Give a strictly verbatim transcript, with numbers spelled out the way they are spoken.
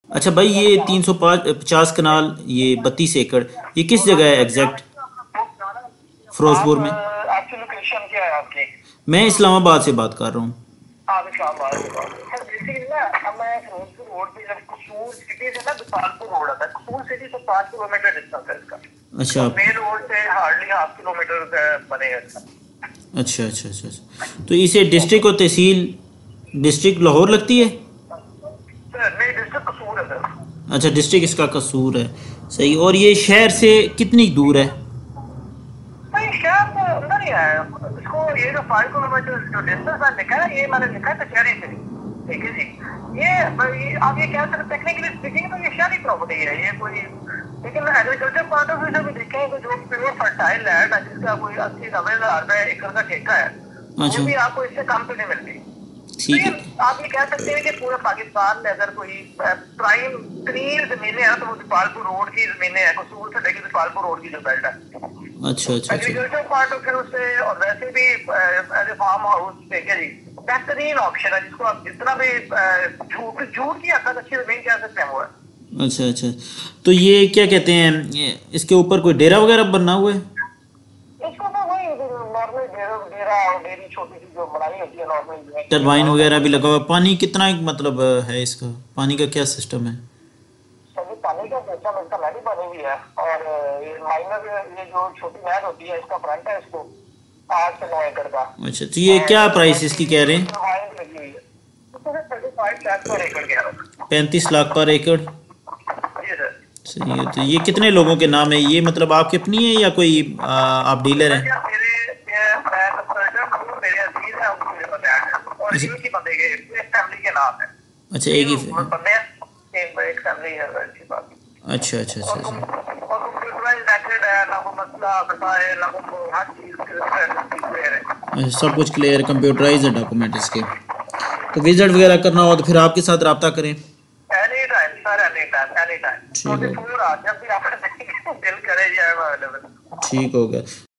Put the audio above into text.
अच्छा भाई, ये तीन सौ पचास कनाल, ये बत्तीस एकड़, ये किस जगह है एग्जैक्ट? आप फिरोजपुर में? अ, आपकी लोकेशन क्या है आपकी? मैं इस्लामाबाद से बात कर रहा हूँ। आप इस्लामाबाद से बात करें। सर बेसिकली ना, अब मैं फिरोजपुर रोड पे, जब कसूर सिटी से ना गोपालपुर रोड आता है, कसूर सिटी से पाँच किलोमीटर डिस्टेंस है इसका। अच्छा। और मेन रोड से हार्डली हाफ किलोमीटर का बनेगा इसका। अच्छा अच्छा अच्छा अच्छा। तो इसे डिस्ट्रिक्ट और तहसील, डिस्ट्रिक्ट लाहौर लगती है? सर नहीं, डिस्ट्रिक्ट कसूर है सर। अच्छा, डिस्ट्रिक्ट इसका कसूर है। सही। और ये शहर से कितनी दूर है? नहीं, शहर तो अंदर ही है। इसको ये जो फाइव किलोमीटर जो डिस्टेंस मैंने लिखा है, ये मैंने लिखा है कचहरी से। ठीक है जी। ये ये आप ये कह सकते, टेक्निकली स्पीकिंग तो ये शहरी प्रॉपर्टी है ये कोई। लेकिन एग्रीकल्चर पॉइंट ऑफ व्यू से भी देखें तो जो प्योर फर्टाइल लैंड है, जिसका कोई अस्सी नब्बे हजार रुपए एकड़ का ठेका है, वो अच्छा। भी आपको इससे कम पे नहीं मिलती। तो ठीक ये है। आप ये कह सकते हैं कि पूरे पाकिस्तान में अगर कोई प्राइम तरीन जमीनें हैं तो वो गोपालपुर रोड की जमीनें हैं, कसूर से लेकर गोपालपुर रोड की जो बेल्ट है। अच्छा अच्छा अच्छा। एग्रीकल्चर पॉइंट ऑफ व्यू से और वैसे भी एज ए फार्म हाउस देखे जी, बेहतरीन ऑप्शन है, जिसको आप जितना भी अ, झूठ झूठ की हद तक अच्छी जमीन कह सकते हैं वो है। अच्छा अच्छा। तो ये क्या कहते हैं, ये इसके ऊपर कोई डेरा वगैरह बना हुआ है? इसको तो वही नॉर्मल डेरा डेरा और डेरी छोटी सी जो बनाई होती है नॉर्मल टरबाइन गाँव में वगैरह भी वही लगा बनी। हुआ है? पानी कितना मतलब है इसका? पानी का क्या सिस्टम है? सभी पानी का सिस्टम इसका नदी पानी भी है। और अ, ये माइनर ये जो छोटी नहर होती है, इसका फ्रंट है इसको आठ से नौ एकड़ का। अच्छा, तो ये और क्या प्राइस इसकी सीधी कह रहे जो हैं? टरबाइन लगी हुई है, उसको थर्टी फाइव लाख पर एकड़ कह रहा हूँ। पैंतीस लाख पर एकड़? जी सर। सही है। तो ये कितने लोगों के नाम है ये, मतलब आपकी अपनी है या कोई आ, आप डीलर हैं? सर क्या मेरे मैं मैं कंसल्टेंट हूँ, मेरे अजीज है, उनको मेरे पास ऐड है, और अच्छा एक ही बंदे के एक फैमिली के नाम है। अच्छा, एक तीन ही। बंदे हैं, तीन एक फैमिली है सर, अच्छी बात। अच्छा अच्छा अच्छा और अच्छा। तुम और कंप्यूटराइज्ड रेकॉर्ड है ना, वो मसला बता है ना, वो हर चीज क्लियर है। अच्छा, सब कुछ क्लियर, कंप्यूटराइज है डॉक्यूमेंट इसके। तो विजिट वगैरह करना हो तो फिर आपके साथ रब्ता करें। Any time sir, any time, any time, ठीक ट्वेंटी हो। फोर आवर, जब भी आपका दिल करे, ये अवेलेबल। ठीक हो गया।